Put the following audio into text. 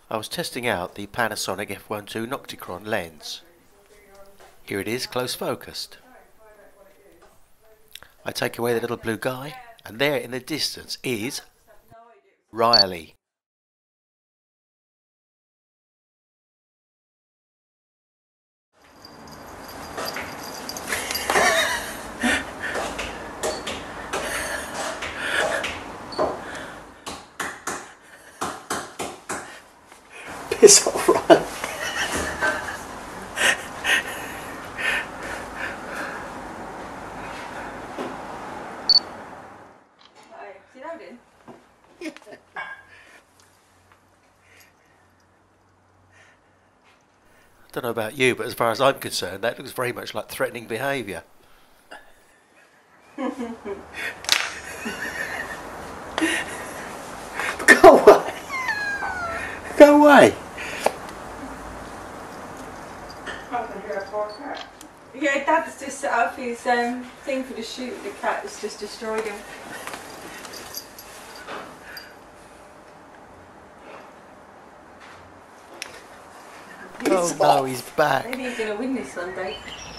I was testing out the Panasonic f1.2 Nocticron lens. Here it is, close focused. I take away the little blue guy, and there in the distance is Riley. Piss off, Riley. Is it loading? Yeah. I don't know about you, but as far as I'm concerned, that looks very much like threatening behaviour. Go away! Go away! Yeah, Dad's just set up his thing for the shoot. The cat has just destroyed him. Oh no, he's back. Maybe he's going to win this Sunday.